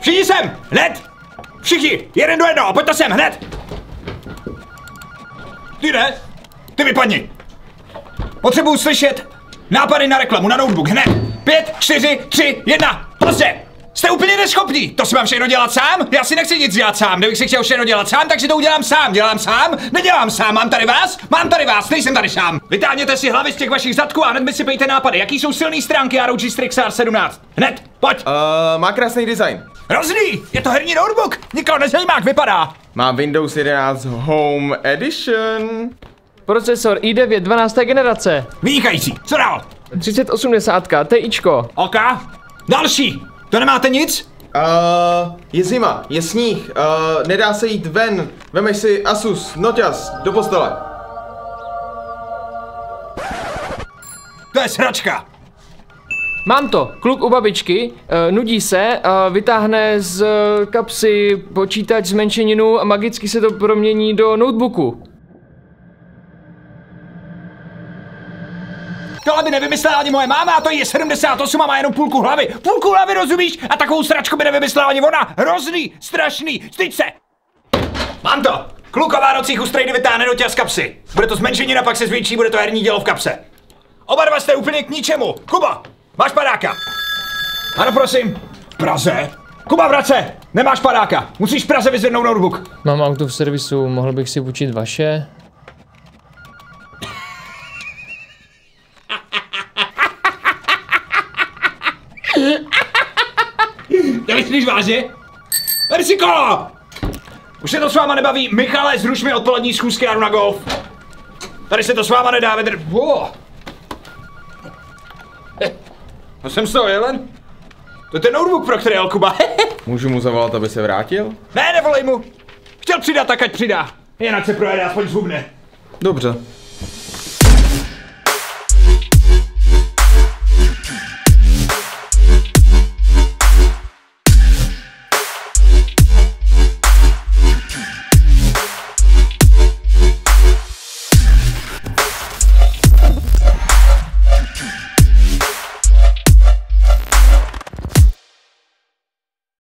Všichni sem, hned! Všichni, jeden do jednoho, pojďte sem, hned! Ty ne, ty vypadni. Potřebuju slyšet nápady na reklamu, na notebook, hned! 5, 4, 3, 1, pozdě! Jste úplně neschopní, to si mám všechno dělat sám? Já si nechci nic dělat sám, kdybych si chtěl všechno dělat sám, tak si to udělám sám. Dělám sám? Nedělám sám, mám tady vás, nejsem tady sám. Vytáhněte si hlavy z těch vašich zadků a hned mi si pejte nápady, jaký jsou silné stránky ROG Strix R17. Hned, pojď. Má krásný design. Hrozný, je to herní notebook, nikoho nezajímá, jak vypadá. Má Windows 11 Home Edition. Procesor i9 12. generace. Vynikající, co dál? 3080 Tičko. OK, další. To nemáte nic? Je zima, je sníh, nedá se jít ven. Vemeš si Asus, noťaz, do postele. To je sračka. Mám to, kluk u babičky, nudí se, vytáhne z kapsy počítač zmenšeninu a magicky se to promění do notebooku. Tohle by nevymyslela ani moje máma, a to je 78 a má jenom půlku hlavy. Půlku hlavy, rozumíš? A takovou sračku by nevymyslela ani ona. Hrozný, strašný, styď se. Mám to. Kluk o Vánocích u strejdy vytáhne noťaz z kapsy. Bude to zmenšenina, pak se zvětší, bude to herní dělo v kapse. Oba dva jste úplně k ničemu. Kubo, máš padáka? Ano, prosím. V Praze? Kuba, vrace. Nemáš padáka. Musíš v Praze vyzvednout notebook. Mám auto v servisu, mohl bych si půjčit vaše? Nemyslíš vážně? Ber si kolo! Už se to s váma nebaví. Michale, zruš mi odpolední schůzky, já jdu na golf. Tady se to s váma nedá To jsem z toho jelen? To je ten notebook, pro který jel Kuba. Můžu mu zavolat, aby se vrátil? Ne, nevolej mu. Chtěl přidat, tak ať přidá. Jinak se projede, aspoň zhubne. Dobře.